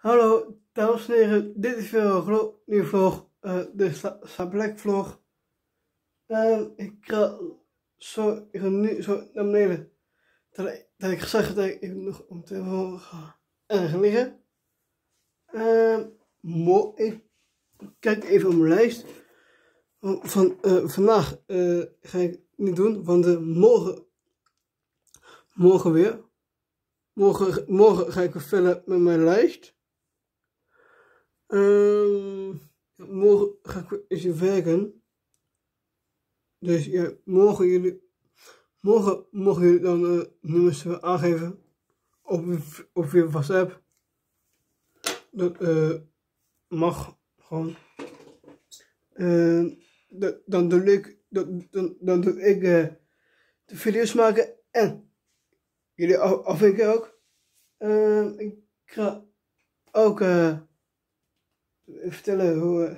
Hallo dames en heren, dit is weer een nieuwe vlog, de Sablek vlog. Ik ga nu zo naar beneden, dat ik gezegd heb dat ik even nog op de telefoon ga liggen. Ik kijk even op mijn lijst. Vandaag ga ik niet doen, want morgen weer. Morgen ga ik weer verder met mijn lijst. Morgen ga ik weer eens werken. Dus ja, morgen mogen jullie dan nummers aangeven op je WhatsApp. Dat mag gewoon. Dan doe ik de video's maken en jullie afvinken ook. Ik ga ook vertellen hoe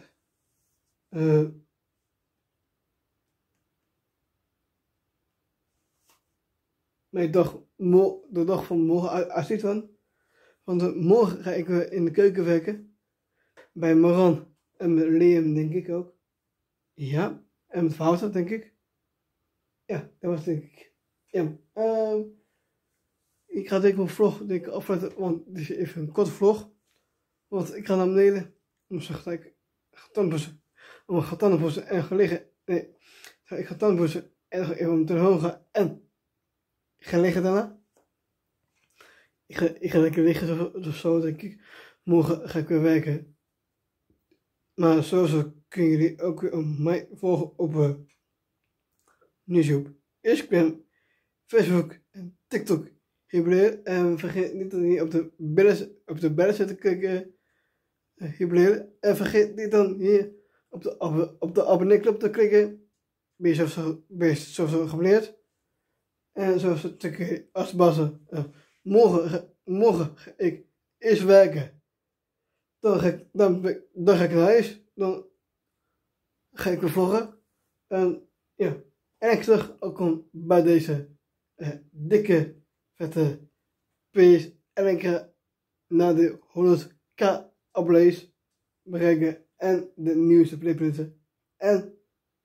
mijn de dag van morgen uitziet van. Want morgen ga ik weer in de keuken werken. Bij Maran en met Liam denk ik ook. Ja, en met Wouter denk ik. Ja, dat was denk ik. Ja, ik ga denk ik mijn vlog afletten, want dit is even een korte vlog. Want ik ga naar beneden om te zeggen dat ik ga tandpoetsen. Om ga tandpoetsen en ga liggen. Nee, ik ga tandpoetsen en even om te hoog gaan en ga liggen daarna. Ik ga lekker liggen zo denk ik. Morgen ga ik weer werken. Maar sowieso kunnen jullie ook weer mij volgen op YouTube, Instagram, Facebook en TikTok. En vergeet niet om hier op de bellen te klikken. En vergeet niet dan hier op de abonneerknop te klikken. Ben je sowieso geabonneerd. En zoals als bassen. Morgen ga ik eerst werken. Dan ga ik naar huis. Dan ga ik weer vloggen. En ja. En ik terug ook bij deze dikke, vette pees. En ik ga naar de 100k abonnees bereiken. En de nieuwste playpunten. En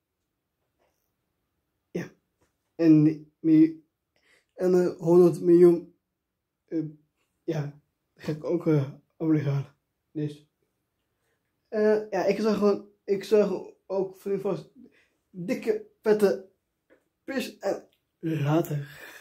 ja. En de 100 miljoen. Ja. Ga ik ook abonnees halen. Dus. Ja, ik zag ook voor vast dikke, vette pis en later.